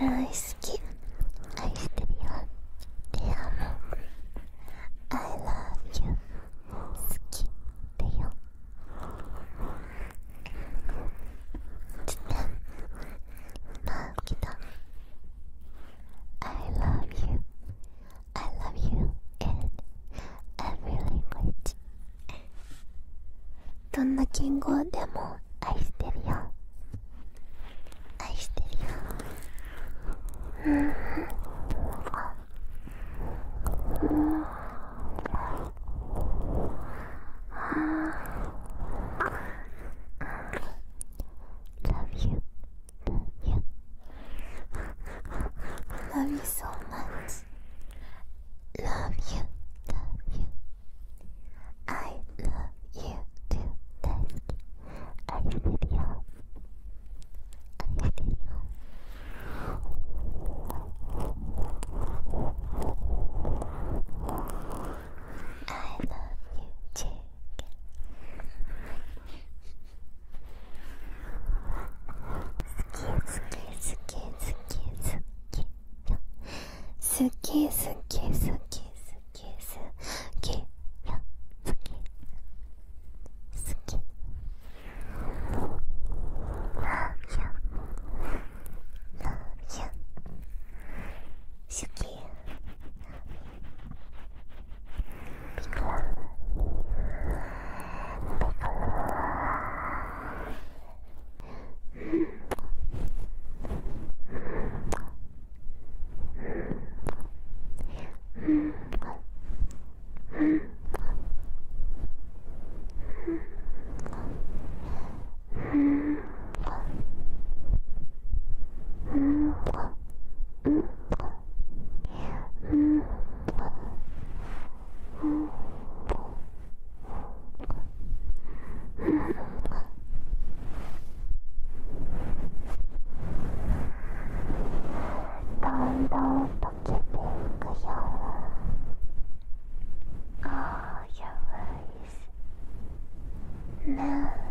大好き、愛してるよ。てあの I love you 好きだよ。つってまあ来た。 I love you I love you in every language。 どんな言語でも愛してるよ。愛してるよ。Love you, love you, love you so much. Love you, love you. I love you too. 大好き。愛してるよ。愛してるよ。I love you, chicken. 好き好き好き好きよ。好き好き好き好き好きよ。好き好き。Love you Love you 好き。ピコラどんどん溶けていくよ。Oh, your eyes. Now